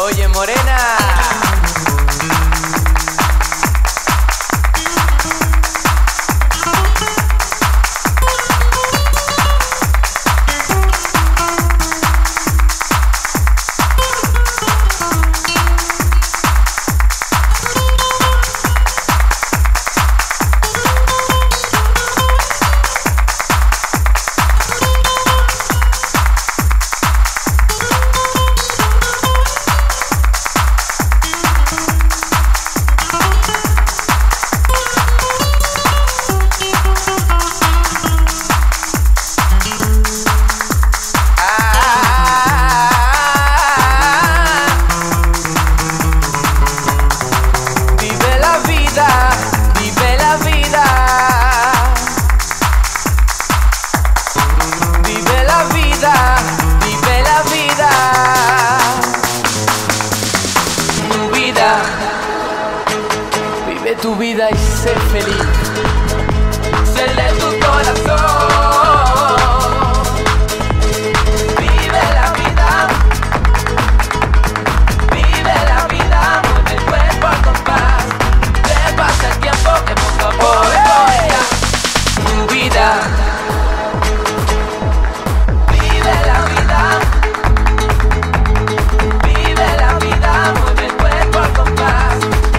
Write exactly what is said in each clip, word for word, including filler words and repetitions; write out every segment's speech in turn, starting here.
Oye, morena. Vive tu vida y sé feliz. Sé de tu corazón. Vive la vida. Vive la vida. Mueve el cuerpo al compás. Te pasa el tiempo que poco a poco ya. Tu vida. Vive la vida. Vive la vida. Mueve el cuerpo al compás.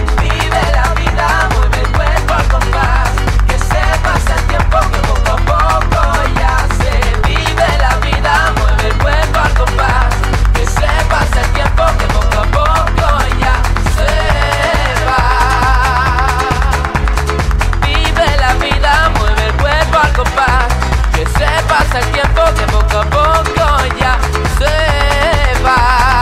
Pasa el tiempo que poco a poco ya se va.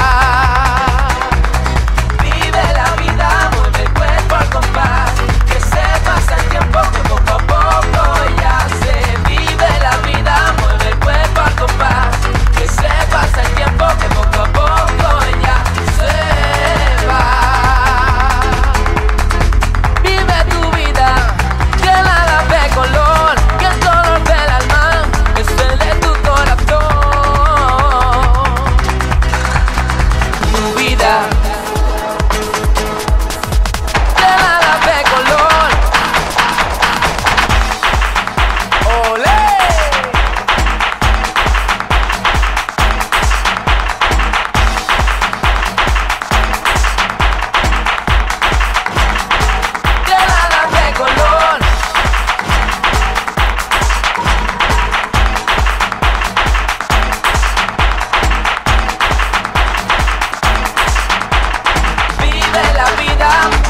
Vive la vida, mueve el cuerpo al compás. Que se pasa el tiempo que poco a poco ya se. Vive la vida, mueve el cuerpo al compás. Que se pasa el tiempo que poco a poco ya se va. Vive tu vida, que nada ve color, que el color del alma es el de tu corazón. Tu vida, que nada ve color. ¡Olé! Que nada ve color. Vive la vida.